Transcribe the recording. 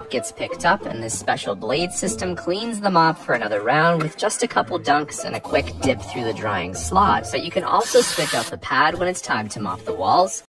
gets picked up, and this special blade system cleans the mop for another round with just a couple dunks and a quick dip through the drying slot. But you can also switch out the pad when it's time to mop the walls.